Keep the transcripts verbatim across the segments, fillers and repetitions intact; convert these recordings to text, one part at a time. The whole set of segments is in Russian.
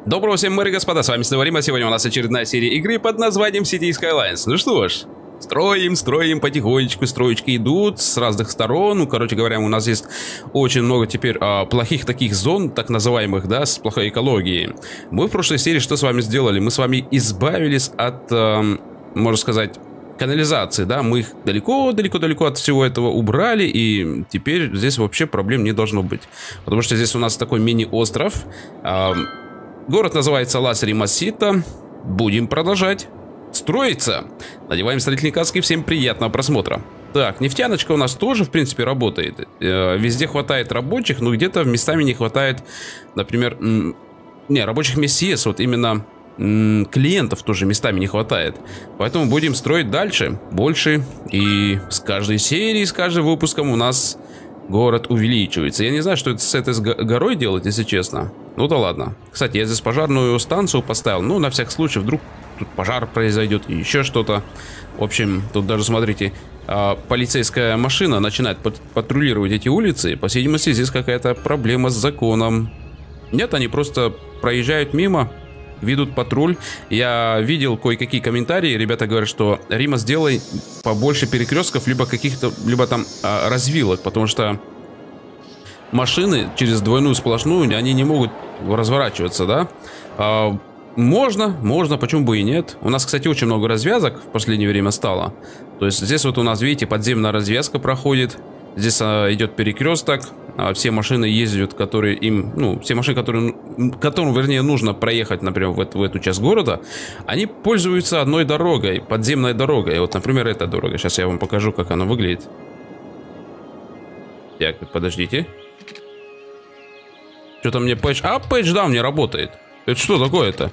Доброго всем мира, господа, с вами снова Рима. Сегодня у нас очередная серия игры под названием City Skylines. Ну что ж, строим, строим, потихонечку строечки идут с разных сторон. Ну, короче говоря, у нас есть очень много теперь а, плохих таких зон, так называемых, да, с плохой экологией. Мы в прошлой серии что с вами сделали? Мы с вами избавились от, а, можно сказать, канализации, да, мы их далеко-далеко-далеко от всего этого убрали, и теперь здесь вообще проблем не должно быть. Потому что здесь у нас такой мини-остров. А, Город называется Лас-Римасита. Будем продолжать строиться. Надеваем строительные каски. Всем приятного просмотра. Так, нефтяночка у нас тоже, в принципе, работает. Э, везде хватает рабочих, но где-то местами не хватает, например... Не, рабочих мест есть, вот именно клиентов тоже местами не хватает. Поэтому будем строить дальше, больше. И с каждой серией, с каждым выпуском у нас... город увеличивается. Я не знаю, что это с этой горой делать, если честно. Ну да ладно. Кстати, я здесь пожарную станцию поставил. Ну, на всякий случай, вдруг тут пожар произойдет и еще что-то. В общем, тут даже, смотрите, полицейская машина начинает патрулировать эти улицы. По всей видимости, здесь какая-то проблема с законом. Нет, они просто проезжают мимо, ведут патруль. Я видел кое-какие комментарии. Ребята говорят, что Рима, сделай побольше перекрестков, либо каких-то, либо там а, развилок, потому что машины через двойную сплошную, они не могут разворачиваться, да? А, можно, можно, почему бы и нет. У нас, кстати, очень много развязок в последнее время стало. То есть здесь вот у нас, видите, подземная развязка проходит. Здесь а, идет перекресток. А, все машины ездят, которые им, ну, все машины, которые, которым, вернее, нужно проехать, например, в эту, в эту часть города, они пользуются одной дорогой, подземной дорогой. Вот, например, эта дорога. Сейчас я вам покажу, как она выглядит. Так, подождите. Что-то мне пэтч... А, пэтчдаун не работает. Это что такое-то?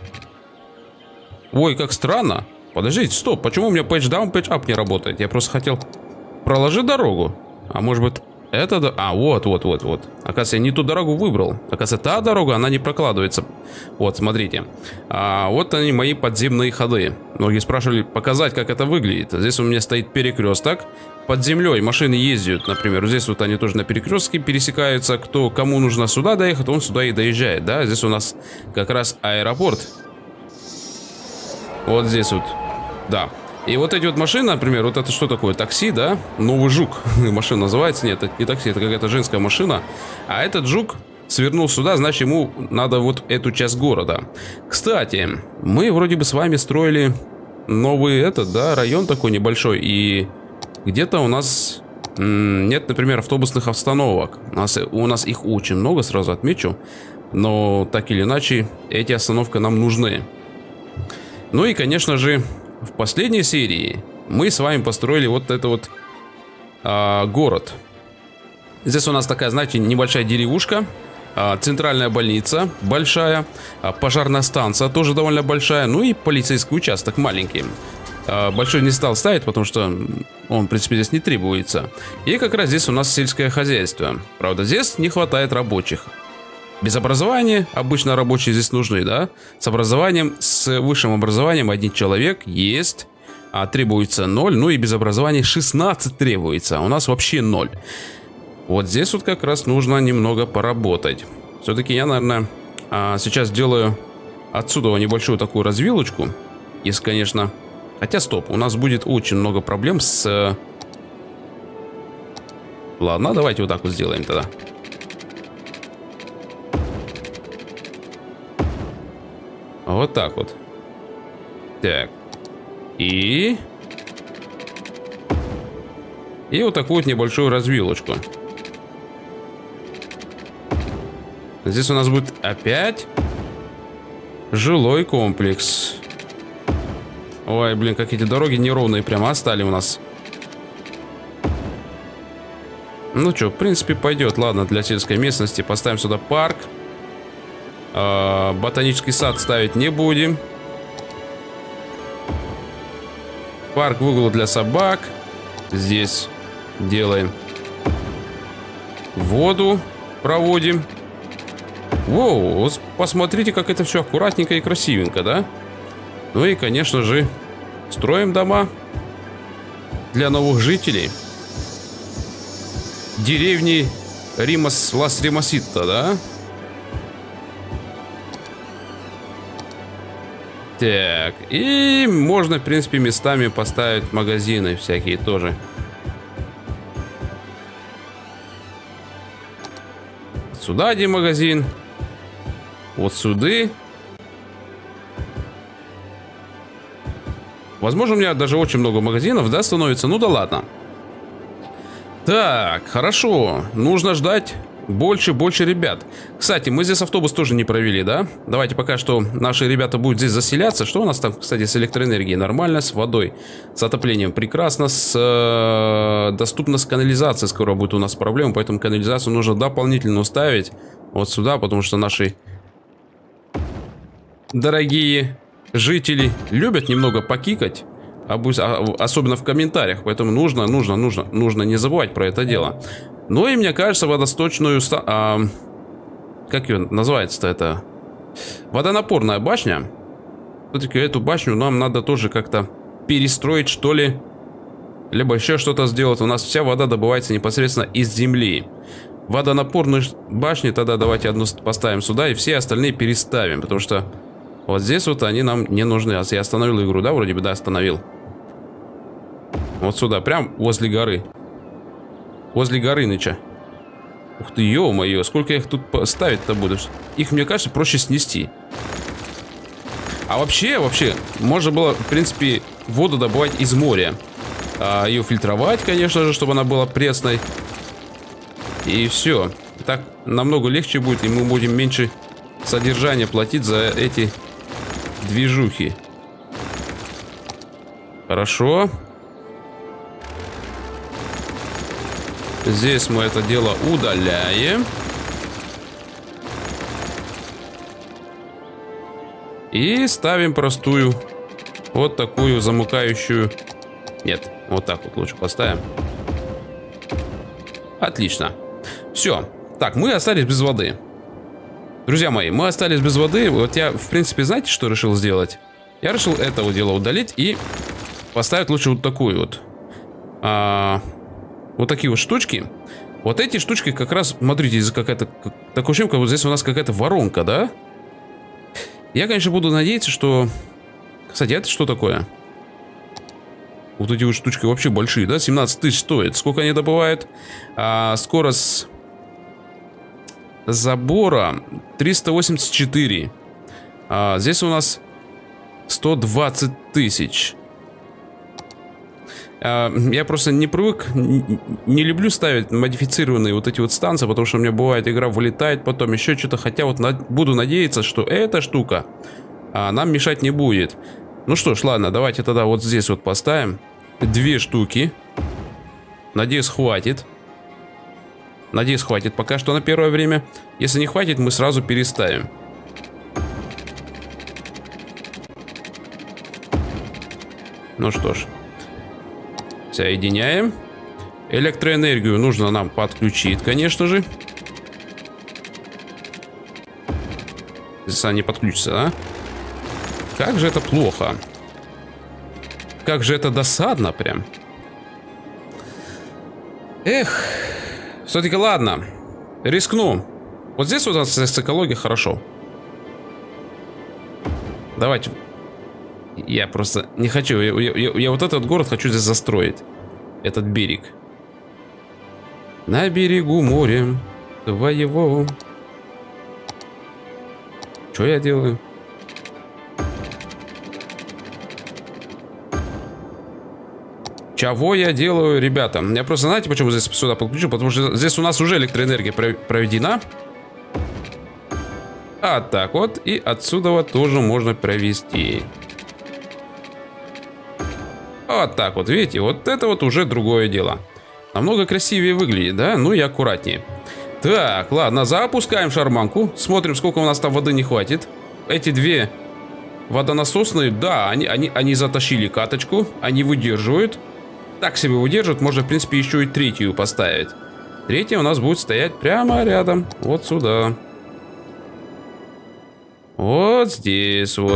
Ой, как странно. Подождите, стоп. Почему у меня пэтчдаун, пэтчап не работает? Я просто хотел проложить дорогу. А может быть, это... Да... А, вот, вот, вот, вот. Оказывается, я не ту дорогу выбрал. Оказывается, та дорога, она не прокладывается. Вот, смотрите. А, вот они, мои подземные ходы. Многие спрашивали показать, как это выглядит. Здесь у меня стоит перекресток. Под землей машины ездят, например. Здесь вот они тоже на перекрестке пересекаются. Кто, кому нужно сюда доехать, он сюда и доезжает, да. Здесь у нас как раз аэропорт. Вот здесь вот, да. И вот эти вот машины, например, вот это что такое? Такси, да? Новый жук. Машина называется. Нет, это не такси, это какая-то женская машина. А этот жук свернул сюда, значит, ему надо вот эту часть города. Кстати, мы вроде бы с вами строили новый этот, да, район такой небольшой. И где-то у нас нет, например, автобусных остановок. У нас, у нас их очень много, сразу отмечу. Но так или иначе, эти остановки нам нужны. Ну и, конечно же, в последней серии мы с вами построили вот этот вот а, город. Здесь у нас такая, знаете, небольшая деревушка, а, центральная больница большая, а, пожарная станция тоже довольно большая, ну и полицейский участок маленький. А, большой не стал ставить, потому что он, в принципе, здесь не требуется. И как раз здесь у нас сельское хозяйство. Правда, здесь не хватает рабочих. Без образования обычно рабочие здесь нужны, да? С образованием, с высшим образованием один человек есть, а требуется ноль, ну и без образования шестнадцать требуется, а у нас вообще ноль. Вот здесь вот как раз нужно немного поработать. Все-таки я, наверное, сейчас делаю отсюда небольшую такую развилочку, если, конечно... Хотя, стоп, у нас будет очень много проблем с... Ладно, давайте вот так вот сделаем тогда. Вот так вот. Так. И... И вот такую вот небольшую развилочку. Здесь у нас будет опять жилой комплекс. Ой, блин, как эти дороги неровные прямо стали у нас. Ну что, в принципе, пойдет. Ладно, для сельской местности поставим сюда парк. Ботанический сад ставить не будем. Парк выгула для собак. Здесь делаем. Воду проводим. Воу, посмотрите, как это все аккуратненько и красивенько, да? Ну и, конечно же, строим дома для новых жителей. Деревни Римас, Лас-Римасита, да? Так, и можно, в принципе, местами поставить магазины всякие тоже. Сюда один магазин. Вот сюда. Возможно, у меня даже очень много магазинов, да, становится? Ну да ладно. Так, хорошо. Нужно ждать больше-больше ребят. Кстати, мы здесь автобус тоже не провели, да? Давайте пока что наши ребята будут здесь заселяться. Что у нас там, кстати, с электроэнергией? Нормально, с водой, с отоплением прекрасно, с э, доступно с канализацией. Скоро будет у нас проблема, поэтому канализацию нужно дополнительно уставить вот сюда, потому что наши дорогие жители любят немного покикать, особенно в комментариях, поэтому нужно, нужно, нужно, нужно не забывать про это дело. Ну и мне кажется, водосточную, а, как ее называется-то это, водонапорная башня. Все-таки эту башню нам надо тоже как-то перестроить, что ли, либо еще что-то сделать. У нас вся вода добывается непосредственно из земли. Водонапорную башню тогда давайте одну поставим сюда и все остальные переставим, потому что вот здесь вот они нам не нужны. Я остановил игру, да, вроде бы, да, остановил. Вот сюда, прям возле горы. Возле Горыныча. Ух ты, ё-моё, сколько я их тут ставить-то буду? Их, мне кажется, проще снести. А вообще, вообще, можно было, в принципе, воду добывать из моря. А, ее фильтровать, конечно же, чтобы она была пресной. И все. Так намного легче будет, и мы будем меньше содержания платить за эти движухи. Хорошо. Здесь мы это дело удаляем. И ставим простую, вот такую замыкающую. Нет, вот так вот лучше поставим. Отлично. Все. Так, мы остались без воды. Друзья мои, мы остались без воды. Вот я, в принципе, знаете, что решил сделать? Я решил это вот дело удалить и поставить лучше вот такую вот. А, вот такие вот штучки. Вот эти штучки как раз, смотрите, из-за какая-то... Как, такое ощущение, как вот здесь у нас какая-то воронка, да? Я, конечно, буду надеяться, что... Кстати, это что такое? Вот эти вот штучки вообще большие, да? семнадцать тысяч стоит. Сколько они добывают? А, скорость забора триста восемьдесят четыре. А, здесь у нас сто двадцать тысяч. А, я просто не привык, не, не люблю ставить модифицированные вот эти вот станции, потому что у меня бывает, игра вылетает потом, еще что-то. Хотя вот над, буду надеяться, что эта штука а, нам мешать не будет. Ну что ж, ладно, давайте тогда вот здесь вот поставим две штуки. Надеюсь, хватит. Надеюсь, хватит пока что на первое время. Если не хватит, мы сразу переставим. Ну что ж. Соединяем. Электроэнергию нужно нам подключить, конечно же. Здесь она не подключится, да? Как же это плохо. Как же это досадно прям. Эх. Все-таки ладно. Рискну. Вот здесь вот у нас с экологией хорошо. Давайте. Я просто не хочу. Я, я, я вот этот город хочу здесь застроить. Этот берег. На берегу моря твоего. Что я делаю? Чего я делаю, ребята? Я просто, знаете, почему здесь сюда подключу? Потому что здесь у нас уже электроэнергия проведена. А так вот. И отсюда вот тоже можно провести. Вот так вот, видите? Вот это вот уже другое дело. Намного красивее выглядит, да? Ну и аккуратнее. Так, ладно, запускаем шарманку. Смотрим, сколько у нас там воды не хватит. Эти две водонасосные, да, они, они, они затащили каточку. Они выдерживают. Так себе выдерживают. Можно, в принципе, еще и третью поставить. Третья у нас будет стоять прямо рядом. Вот сюда. Вот здесь вот.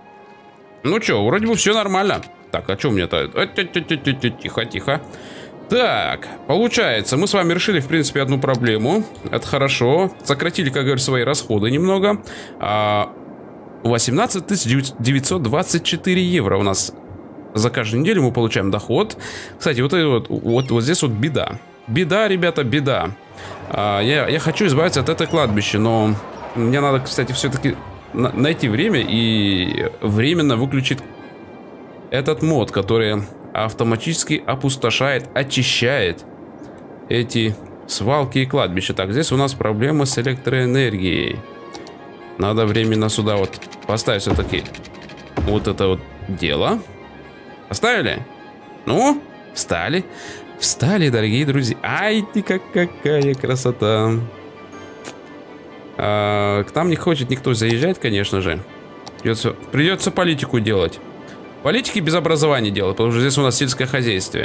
Ну что, вроде бы все нормально. Так, а что у меня-то? Тихо, тихо. Так, получается, мы с вами решили, в принципе, одну проблему. Это хорошо. Сократили, как говорю, свои расходы немного. восемнадцать тысяч девятьсот двадцать четыре евро у нас за каждую неделю мы получаем доход. Кстати, вот, вот, вот, вот здесь вот беда. Беда, ребята, беда. А, я, я хочу избавиться от этой кладбища, но мне надо, кстати, все-таки на найти время и временно выключить этот мод, который автоматически опустошает, очищает эти свалки и кладбища. Так, здесь у нас проблемы с электроэнергией. Надо временно сюда вот поставить все-таки вот это вот дело. Поставили? Ну, встали. Встали, дорогие друзья. Ай, ты как какая красота. А, к нам не хочет никто заезжать, конечно же. Придется, придется политику делать. Политики без образования делать, потому что здесь у нас сельское хозяйство.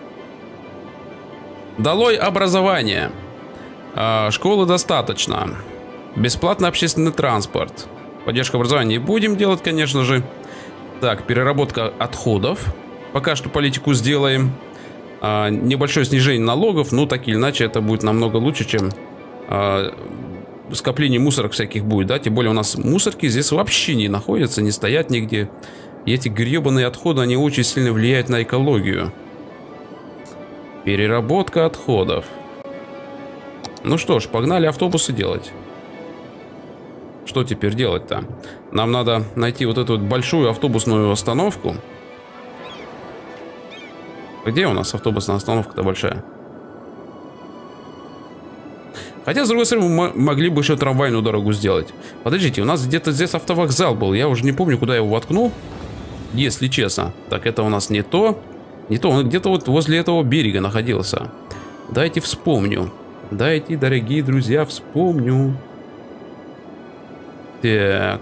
Долой образование. А, школы достаточно. Бесплатный общественный транспорт. Поддержка образования не будем делать, конечно же. Так, переработка отходов. Пока что политику сделаем. А, небольшое снижение налогов. Ну, так или иначе, это будет намного лучше, чем а, скопление мусорок всяких будет, да? Тем более у нас мусорки здесь вообще не находятся, не стоят нигде. И эти гребаные отходы, они очень сильно влияют на экологию. Переработка отходов. Ну что ж, погнали автобусы делать. Что теперь делать-то? Нам надо найти вот эту вот большую автобусную остановку. Где у нас автобусная остановка-то большая? Хотя, с другой стороны, мы могли бы еще трамвайную дорогу сделать. Подождите, у нас где-то здесь автовокзал был. Я уже не помню, куда я его воткнул. Если честно. Так, это у нас не то. Не то, он где-то вот возле этого берега находился. Дайте вспомню. Дайте, дорогие друзья, вспомню. Так.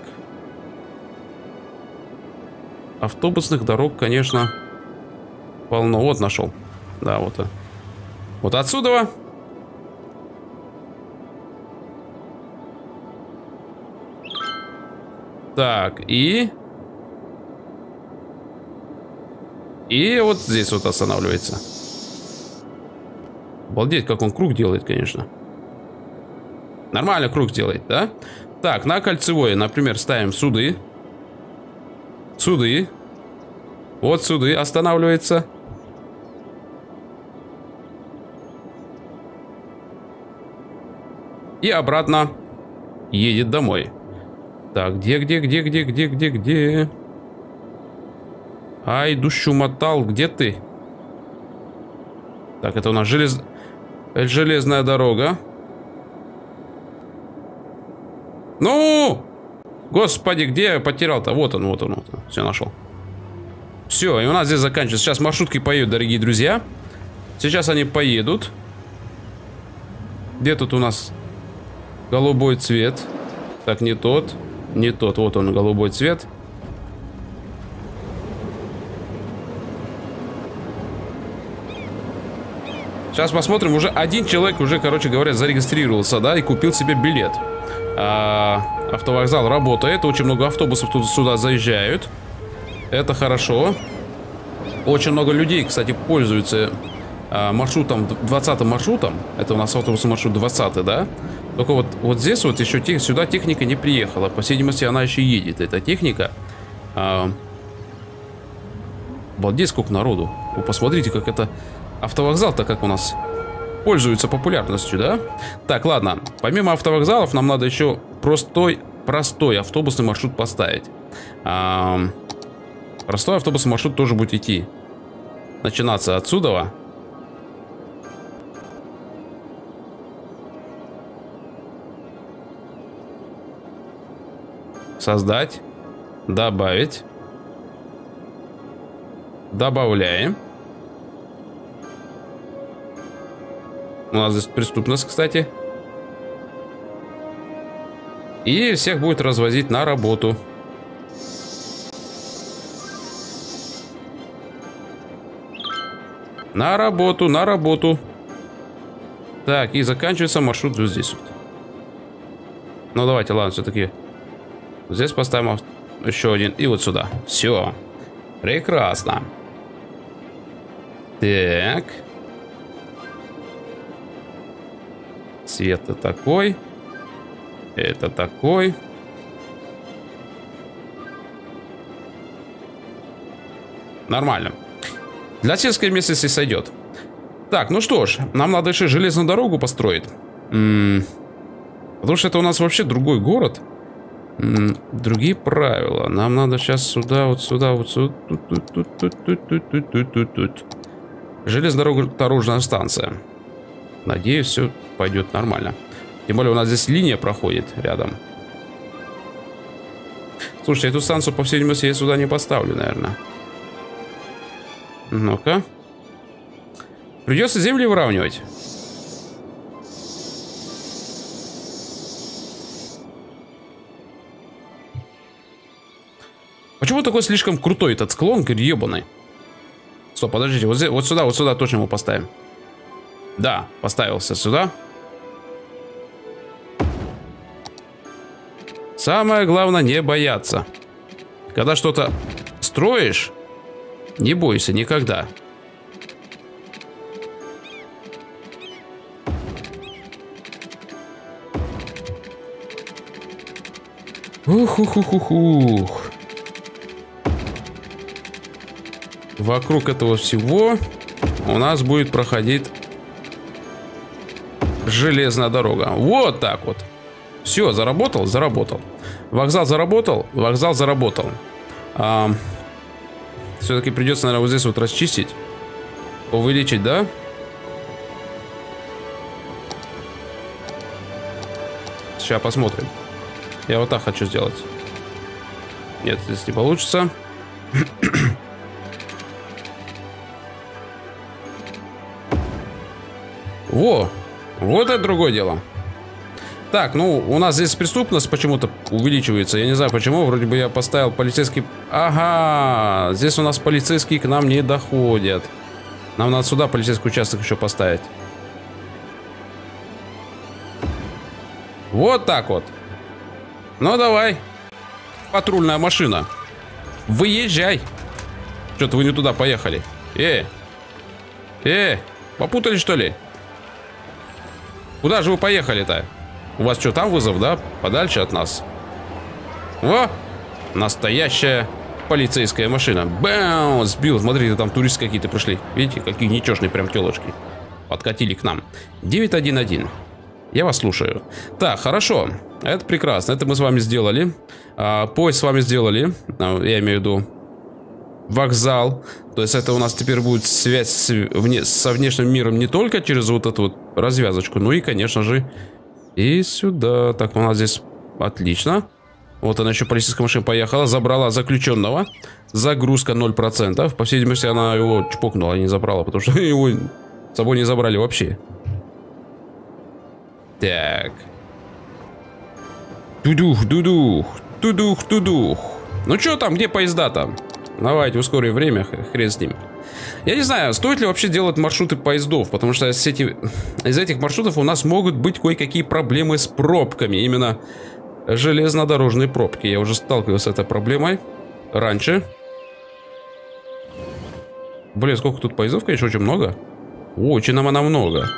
Автобусных дорог, конечно, полно. Вот нашел. Да, вот. Вот отсюда. Так, и... И вот здесь вот останавливается. Обалдеть, как он круг делает, конечно. Нормально круг делает, да? Так, на кольцевое, например, ставим суды. Суды. Вот суды останавливается. И обратно едет домой. Так, где, где, где, где, где, где, где? Ай, душу мотал, где ты? Так, это у нас желез... железная дорога. Ну! Господи, где я потерял-то? Вот он, вот он, вот он. Все, нашел. Все, и у нас здесь заканчивается. Сейчас маршрутки поедут, дорогие друзья. Сейчас они поедут. Где тут у нас голубой цвет? Так, не тот. Не тот, вот он, голубой цвет. Сейчас посмотрим, уже один человек уже, короче говоря, зарегистрировался, да, и купил себе билет. А, автовокзал работает, очень много автобусов тут сюда заезжают. Это хорошо. Очень много людей, кстати, пользуются а, маршрутом, двадцатым маршрутом. Это у нас автобусный маршрут двадцатый, да? Только вот, вот здесь вот еще тех, сюда техника не приехала. По всей видимости, она еще едет, эта техника. А, обалдеть, сколько народу. Вы посмотрите, как это... Автовокзал-то как у нас пользуется популярностью, да? Так, ладно. Помимо автовокзалов нам надо еще простой, простой автобусный маршрут поставить. А, простой автобусный маршрут тоже будет идти. Начинаться отсюда. Создать. Добавить. Добавляем. У нас здесь преступность, кстати. И всех будет развозить на работу. На работу, на работу. Так, и заканчивается маршрут вот здесь вот. Ну, давайте, ладно, все-таки. Здесь поставим еще один. И вот сюда. Все. Прекрасно. Так. Свет такой. Это такой. Нормально. Для сельской местности сойдет. Так, ну что ж, нам надо еще железную дорогу построить. М-м, потому что это у нас вообще другой город. М-м, другие правила. Нам надо сейчас сюда, вот сюда, вот сюда. Тут, тут, тут, тут, тут, тут, тут, тут, тут, тут. Железнодорожная станция. Надеюсь, все пойдет нормально. Тем более у нас здесь линия проходит рядом. Слушайте, эту станцию, по всей видимости, я сюда не поставлю, наверное. Ну-ка. Придется земли выравнивать. Почему такой слишком крутой этот склон, ебаный? Стоп, подождите, вот, здесь, вот сюда, вот сюда точно его поставим. Да, поставился сюда. Самое главное не бояться. Когда что-то строишь, не бойся никогда. Ух-ух-ух-ух-ух. Вокруг этого всего у нас будет проходить железная дорога. Вот так вот. Все, заработал, заработал. Вокзал заработал, вокзал заработал. А, все-таки придется, наверное, вот здесь вот расчистить. Увеличить, да? Сейчас посмотрим. Я вот так хочу сделать. Нет, здесь не получится. Во! Вот это другое дело. Так, ну, у нас здесь преступность почему-то увеличивается. Я не знаю почему. Вроде бы я поставил полицейский... Ага! Здесь у нас полицейские к нам не доходят. Нам надо сюда полицейский участок еще поставить. Вот так вот. Ну, давай. Патрульная машина. Выезжай. Что-то вы не туда поехали. Э! Э! Попутали, что ли? Куда же вы поехали-то? У вас что, там вызов, да? Подальше от нас. О! Настоящая полицейская машина. Бэм! Сбил. Смотрите, там туристы какие-то пришли. Видите, какие ничешные прям телочки. Подкатили к нам. девять один один. Я вас слушаю. Так, хорошо. Это прекрасно. Это мы с вами сделали. А, поезд с вами сделали. Я имею в виду вокзал. То есть это у нас теперь будет связь с, вне, со внешним миром не только через вот эту вот развязочку, но и, конечно же, и сюда. Так, у нас здесь отлично. Вот она еще полицейская машина поехала. Забрала заключенного. Загрузка ноль процентов. По всей видимости, она его чпокнула, а не забрала, потому что его с собой не забрали вообще. Так. Тудух, дудух. Тудух, тудух. Ну что там, где поезда там? Давайте ускорим время, хрен с ним. Я не знаю, стоит ли вообще делать маршруты поездов, потому что с эти... из этих маршрутов у нас могут быть кое-какие проблемы с пробками. Именно железнодорожные пробки. Я уже сталкивался с этой проблемой раньше. Блин, сколько тут поездов, конечно, очень много. Очень нам она много.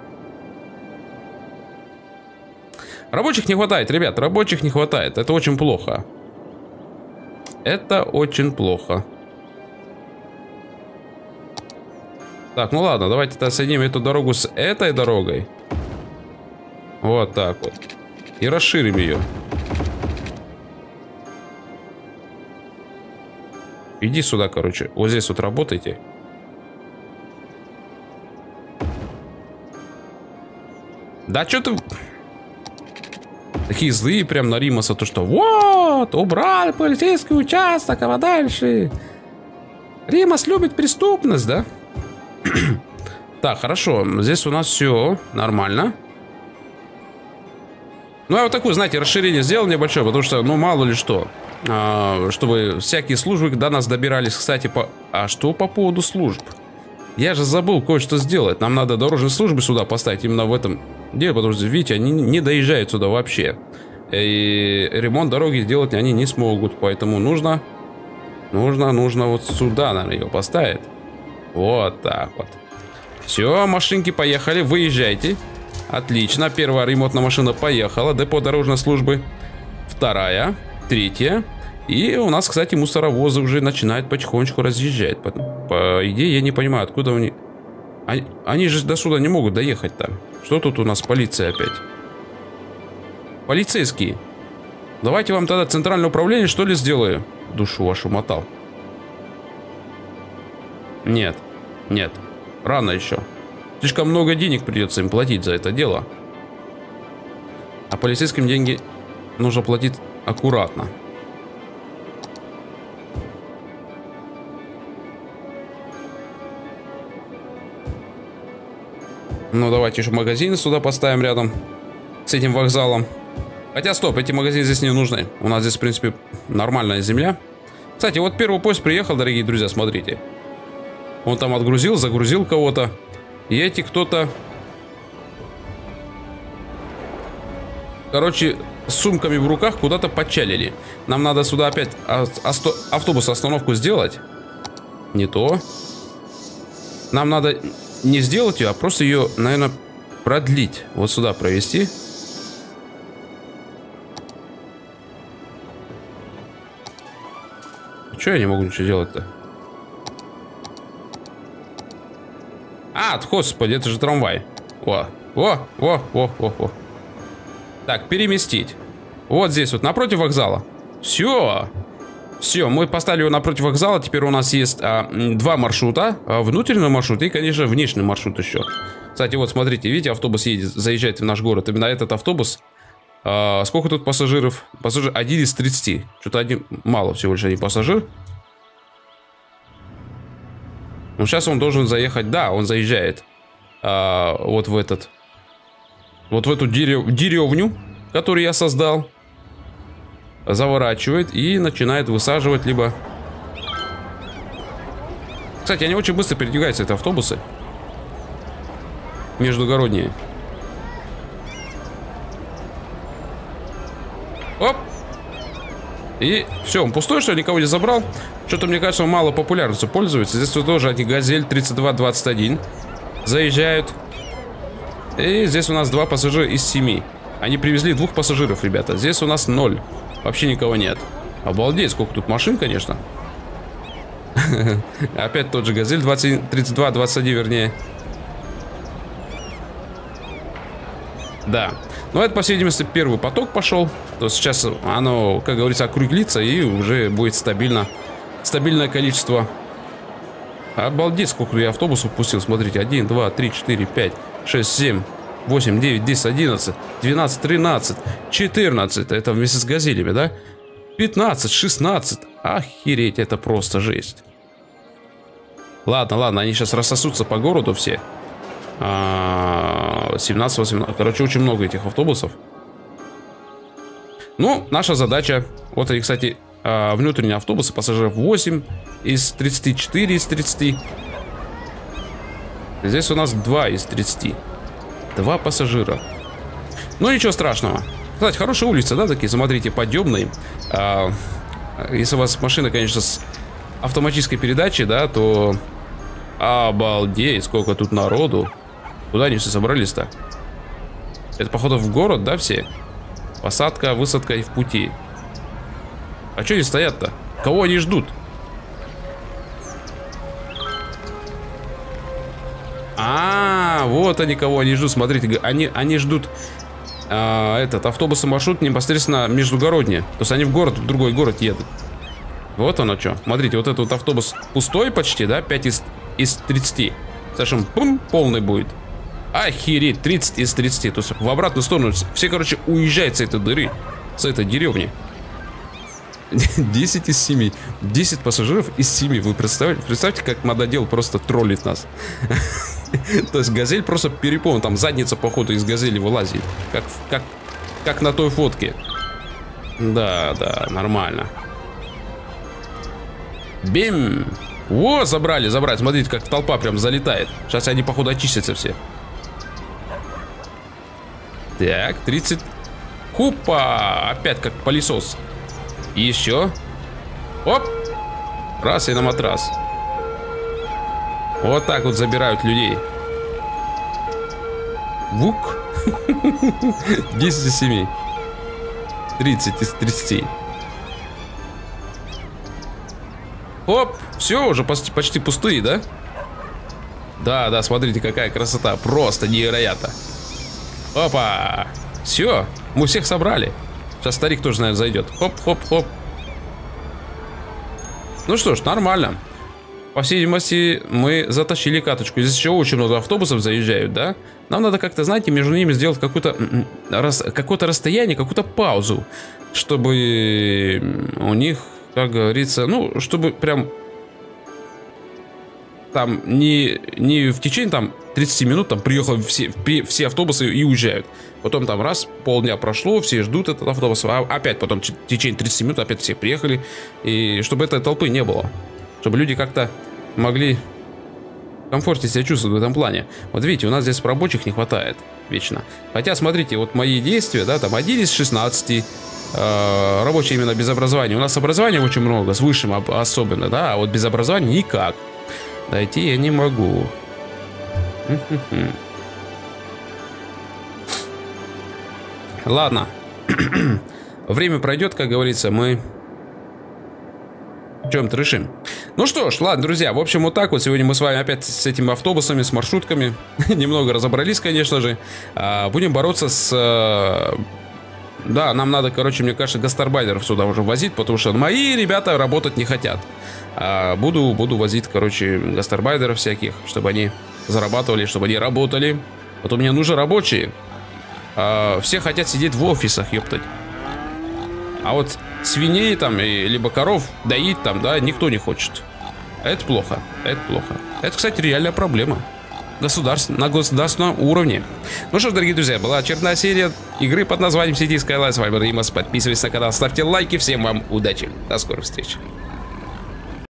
Рабочих не хватает, ребят, рабочих не хватает. Это очень плохо. Это очень плохо. Так, ну ладно, давайте тогда соединим эту дорогу с этой дорогой. Вот так вот. И расширим ее. Иди сюда, короче. Вот здесь вот работайте. Да что ты... Такие злые прям на Римаса, то что вот, убрали полицейский участок, а дальше. Римас любит преступность, да? Так, хорошо, здесь у нас все нормально. Ну, я вот такое, знаете, расширение сделал небольшое, потому что, ну, мало ли что. А, чтобы всякие службы до нас добирались, кстати, по... А что по поводу служб? Я же забыл кое-что сделать. Нам надо дорожные службы сюда поставить именно в этом деле, потому что, видите, они не доезжают сюда вообще. И ремонт дороги сделать они не смогут, поэтому нужно, нужно, нужно вот сюда, наверное, ее поставить. Вот так вот. Все, машинки поехали, выезжайте. Отлично. Первая ремонтная машина поехала. Депо дорожной службы. Вторая. Третья. И у нас, кстати, мусоровозы уже начинают потихонечку разъезжать. По, по идее, я не понимаю, откуда они... они... Они же до сюда не могут доехать там. Что тут у нас полиция опять? Полицейские. Давайте вам тогда центральное управление, что ли, сделаю? Душу вашу мотал. Нет. Нет. Рано еще. Слишком много денег придется им платить за это дело. А полицейским деньги нужно платить аккуратно. Ну, давайте еще магазины сюда поставим рядом с этим вокзалом. Хотя, стоп, эти магазины здесь не нужны. У нас здесь, в принципе, нормальная земля. Кстати, вот первый поезд приехал, дорогие друзья, смотрите. Он там отгрузил, загрузил кого-то. И эти кто-то... Короче, с сумками в руках куда-то почалили. Нам надо сюда опять автобус остановку сделать. Не то. Нам надо не сделать ее, а просто ее, наверное, продлить. Вот сюда провести. Че я не могу ничего делать-то? А, господи, это же трамвай. О, о, о, о, о, о. Так, переместить. Вот здесь вот, напротив вокзала. Все. Все, мы поставили его напротив вокзала. Теперь у нас есть а, два маршрута. А, внутренний маршрут и, конечно, внешний маршрут еще. Кстати, вот смотрите, видите, автобус едет, заезжает в наш город. Именно этот автобус. А, сколько тут пассажиров? Пассажир один из тридцати. Что-то один, мало всего лишь один пассажир. Ну, сейчас он должен заехать. Да, он заезжает. А, вот в этот. Вот в эту дерев, деревню, которую я создал. Заворачивает и начинает высаживать либо... Кстати, они очень быстро передвигаются, это автобусы. Междугородние. Оп! И все, он пустой, что никого не забрал. Что-то, мне кажется, он мало популярностью пользуется. Здесь вот тоже один Газель тридцать два двадцать один. Заезжают. И здесь у нас два пассажира из семи. Они привезли двух пассажиров, ребята. Здесь у нас ноль. Вообще никого нет. Обалдеть, сколько тут машин, конечно. Опять тот же Газель тридцать два двадцать один, вернее. Да. Но это, по всей видимости, первый поток пошел. То сейчас оно, как говорится, округлится и уже будет стабильно. Стабильное количество. Обалдеть, сколько я автобусов пустил. Смотрите, один, два, три, четыре, пять, шесть, семь, восемь, девять, десять, одиннадцать, двенадцать, тринадцать, четырнадцать. Это вместе с газелями, да? пятнадцать, шестнадцать. Охереть, это просто жесть. Ладно, ладно, они сейчас рассосутся по городу все. семнадцать, восемнадцать. Короче, очень много этих автобусов. Ну, наша задача. Вот они, кстати, внутренние автобусы. Пассажиров восемь из тридцати, четыре из тридцати. Здесь у нас два из тридцати. Два пассажира. Ну, ничего страшного. Кстати, хорошая улица, да, такие, смотрите, подъемные. А, если у вас машина, конечно, с автоматической передачей, да, то... Обалдеть, сколько тут народу. Куда они все собрались-то? Это, походу, в город, да, все? Посадка, высадка и в пути. А что они стоят-то? Кого они ждут? А, вот они кого они ждут. Смотрите, они, они ждут а, этот автобус и маршрут непосредственно междугородние. То есть они в город, в другой город едут. Вот оно что. Смотрите, вот этот вот автобус пустой почти, да? пять из, из тридцати. Совершенно пум, полный будет. Охереть, тридцать из тридцати. То есть в обратную сторону. Все, короче, уезжают с этой дыры. С этой деревни. десять из семи. десять пассажиров из семи. Вы представляете? Представьте, как мододел просто троллит нас. То есть Газель просто переполнен. Там задница, походу, из Газели вылазит. Как, как, как на той фотке. Да, да, нормально. Бим! О, забрали, забрали. Смотрите, как толпа прям залетает. Сейчас они, походу, очистятся все. Так, тридцать. Хупа! Опять как пылесос. И еще. Оп! Раз и на матрас. Вот так вот забирают людей. Вук. десять из семи. тридцать из тридцати. Оп, все, уже почти, почти пустые, да? Да, да, смотрите, какая красота. Просто невероятно. Опа. Все, мы всех собрали. Сейчас старик тоже, наверное, зайдет. Хоп-хоп-хоп. Ну что ж, нормально. По всей видимости, мы затащили каточку. Здесь еще очень много автобусов заезжают, да? Нам надо как-то, знаете, между ними сделать какое-то рас, какое-то расстояние, какую-то паузу. Чтобы у них, как говорится, ну, чтобы прям... Там не, не в течение там тридцати минут там приехали все, все автобусы и уезжают. Потом там раз, полдня прошло, все ждут этот автобус, а опять потом в течение тридцати минут опять все приехали. И чтобы этой толпы не было. Чтобы люди как-то могли комфортнее себя чувствовать в этом плане. Вот видите, у нас здесь рабочих не хватает вечно. Хотя, смотрите, вот мои действия, да, там один из шестнадцати э, рабочие именно без образования. У нас образования очень много, с высшим особенно, да, а вот без образования никак. Дойти я не могу. Ладно. Время пройдет, как говорится, мы чем-то решим. Ну что ж, ладно, друзья. В общем, вот так вот. Сегодня мы с вами опять с этими автобусами, с маршрутками немного разобрались, конечно же. а, Будем бороться с... Да, нам надо, короче, мне кажется, гастарбайтеров сюда уже возить, потому что мои ребята работать не хотят. а, Буду, буду возить, короче, гастарбайтеров всяких, чтобы они зарабатывали, чтобы они работали. Вот у меня нужны рабочие. а, Все хотят сидеть в офисах, ёптать. А вот свиней там, и, либо коров доить там, да, никто не хочет. Это плохо, это плохо. Это, кстати, реальная проблема. Государство, на государственном уровне. Ну что ж, дорогие друзья, была очередная серия игры под названием Cities Skylines. С вами был Римас. Подписывайтесь на канал, ставьте лайки. Всем вам удачи. До скорых встреч.